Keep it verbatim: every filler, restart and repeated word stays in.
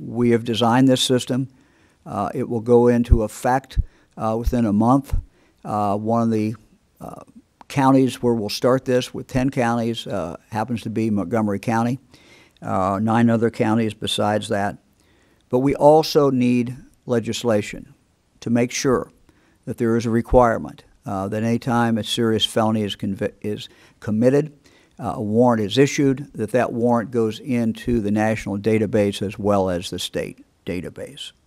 we have designed this system. Uh, it will go into effect uh, within a month. Uh, one of the uh, counties where we'll start this, with ten counties, uh, happens to be Montgomery County, uh, nine other counties besides that. But we also need legislation to make sure that there is a requirement uh, that any time a serious felony is, is committed, uh, a warrant is issued, that that warrant goes into the national database as well as the state database.